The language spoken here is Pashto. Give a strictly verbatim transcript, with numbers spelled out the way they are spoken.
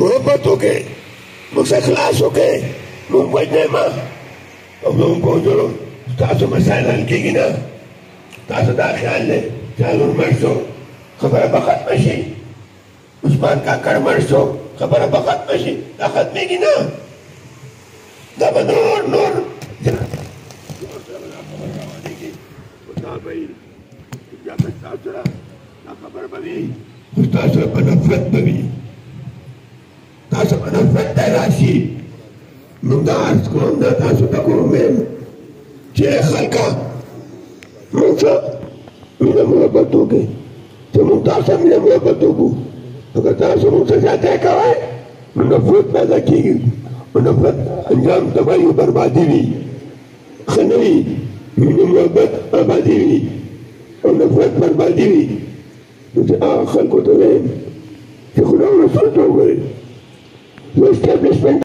محبت وکړئ، موږ سره اخلاص وکړئ، موږ وجنه ما او موږ کوو تاسو مسایل حل کېږي نه. تاسو دا خیال دی چې هارون مړ شو خبره به ختمه شي، عثمان کاکړ مړ شو خبره به ختمه شي، دا ختمېږي نه. دا به نور نور دا خبر به وي، خو ستاسو سره په نفرت به وي، تاسو په نفرت ته راشي. موږ دا عرض کوم، دا تاسو ته کوم چې خلکه موږ سره مینه محبت وکړئ، چې موږ تاسو سره مینه محبت وکړو. اگر تاسو موږ سره زیاتی کوئ نو نفرت پیدا کېږي، نو نفرت انجام تباهي او بربادي وي، ښه نه وي. مینه محبت آبادي وي او نفرت بربادي وي. نو چې هغه خلکو ته وایم چې خدا او رسول ته وګورئ.